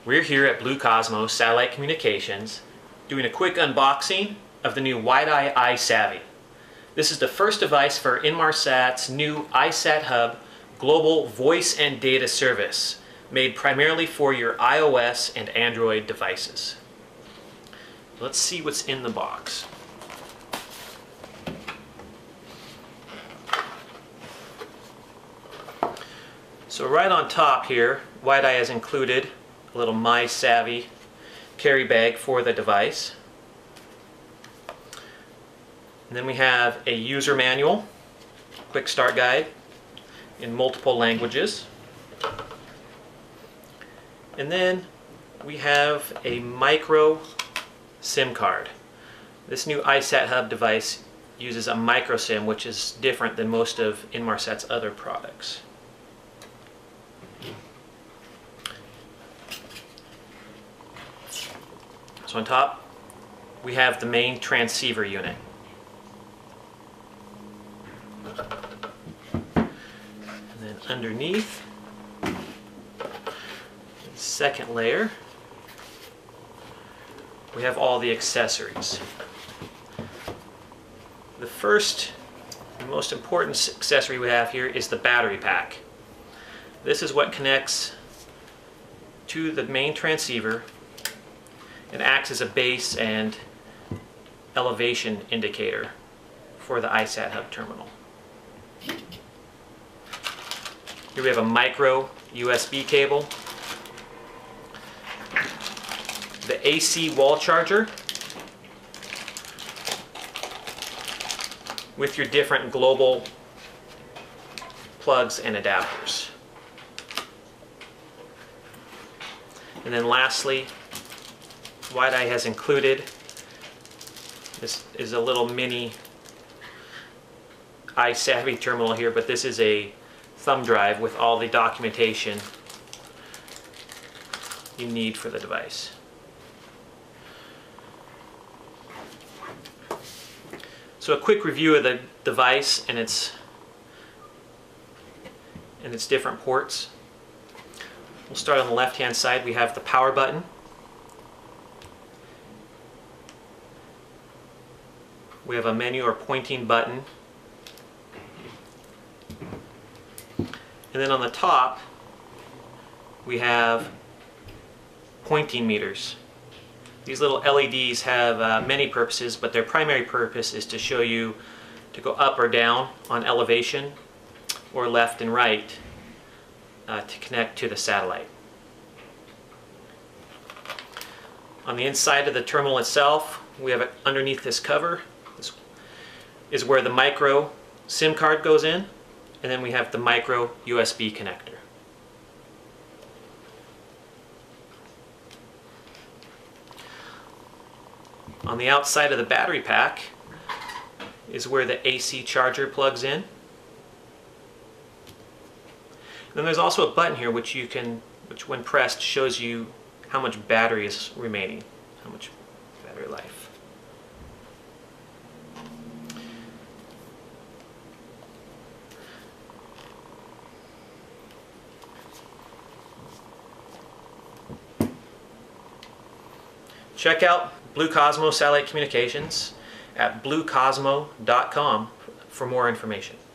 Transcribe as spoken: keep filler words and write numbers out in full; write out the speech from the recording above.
We're here at Blue Cosmo Satellite Communications doing a quick unboxing of the new WidEye iSavvy. This is the first device for Inmarsat's new iSat Hub global voice and data service, made primarily for your iOS and Android devices. Let's see what's in the box. So right on top here, WidEye has included a little MySavvy carry bag for the device. And then we have a user manual, quick start guide in multiple languages. And then we have a micro SIM card. This new iSat Hub device uses a micro SIM, which is different than most of Inmarsat's other products. So on top, we have the main transceiver unit. And then underneath, the second layer, we have all the accessories. The first and most important accessory we have here is the battery pack. This is what connects to the main transceiver. It acts as a base and elevation indicator for the iSat Hub terminal. Here we have a micro U S B cable, the A C wall charger with your different global plugs and adapters. And then lastly, WidEye has included, this is a little mini iSavvy terminal here, but this is a thumb drive with all the documentation you need for the device. So a quick review of the device and its and its different ports. We'll start on the left hand side. We have the power button. We have a menu or pointing button. And then on the top, we have pointing meters. These little L E Ds have uh, many purposes, but their primary purpose is to show you to go up or down on elevation, or left and right uh, to connect to the satellite. On the inside of the terminal itself, we have it underneath this cover. This is where the micro SIM card goes in, and then we have the micro U S B connector. On the outside of the battery pack is where the A C charger plugs in. And then there's also a button here which you can, which when pressed shows you how much battery is remaining, how much battery life. Check out Blue Cosmo Satellite Communications at blue cosmo dot com for more information.